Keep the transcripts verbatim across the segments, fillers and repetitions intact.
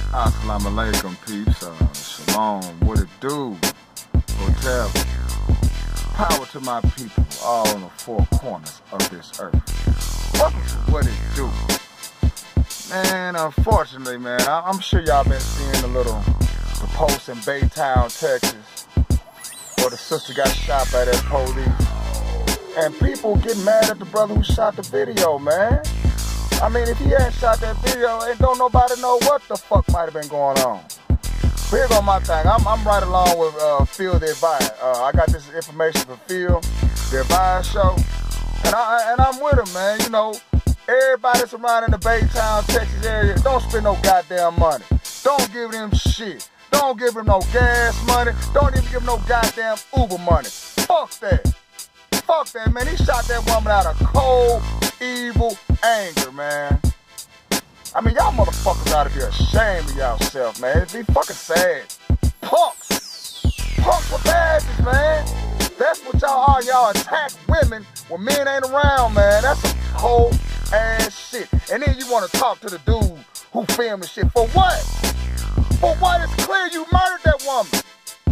Assalamu alaikum, peeps. Uh, shalom, what it do? Hotel. Power to my people, all in the four corners of this earth. Welcome to What It Do. Man, unfortunately, man, I I'm sure y'all been seeing the little the post in Baytown, Texas, where the sister got shot by that police. And people get mad at the brother who shot the video, man. I mean, if he hadn't shot that video, and don't nobody know what the fuck might have been going on. But here go my thing. I'm, I'm right along with uh, Phil the Advice. Uh, I got this information from Phil, the Advice show, and, I, and I'm with him, man. You know, everybody that's around in the Baytown, Texas area, don't spend no goddamn money. Don't give them shit. Don't give them no gas money. Don't even give them no goddamn Uber money. Fuck that. Fuck that, man. He shot that woman out of cold, evil anger, man. I mean, y'all motherfuckers ought to be ashamed of y'allself, man. It'd be fucking sad. Punks. Punks with badges, man. That's what y'all are. Y'all attack women when men ain't around, man. That's some cold ass shit. And then you want to talk to the dude who filmed the shit. For what? For what? It's clear you murdered that woman.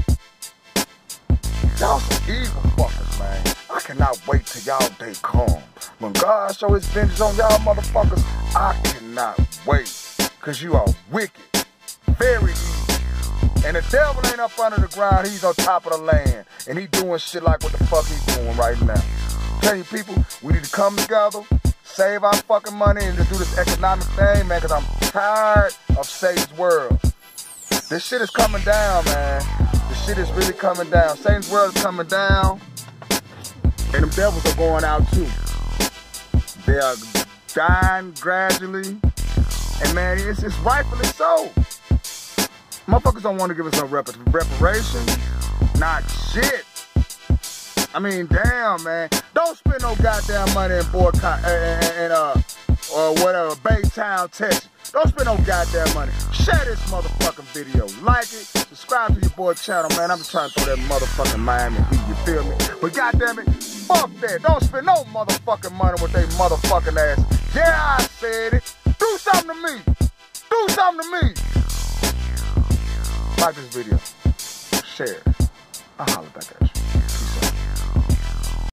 Y'all some evil fuckers, man. I cannot wait till y'all day come. When God show his vengeance on y'all motherfuckers, I cannot wait. Cause you are wicked. Very evil. And the devil ain't up under the ground, he's on top of the land. And he doing shit like what the fuck he's doing right now. Tell you people, we need to come together, save our fucking money, and just do this economic thing, man, cause I'm tired of Satan's world. This shit is coming down, man. This shit is really coming down. Satan's world is coming down. And them devils are going out too. They are dying gradually. And man, it's, it's rightfully so. Motherfuckers don't want to give us no rep reparations. Not shit. I mean, damn, man. Don't spend no goddamn money in boycott and, and uh or whatever, Baytown Texas. Don't spend no goddamn money. Share this motherfucking video. Like it. Subscribe to your boy channel, man. I'm just trying to throw that motherfucking Miami heat, you feel me? But goddamn it, fuck that. Don't spend no motherfucking money with they motherfucking ass. Yeah, I said it. Do something to me. Do something to me. Like this video. Share it. I'll holler back at you.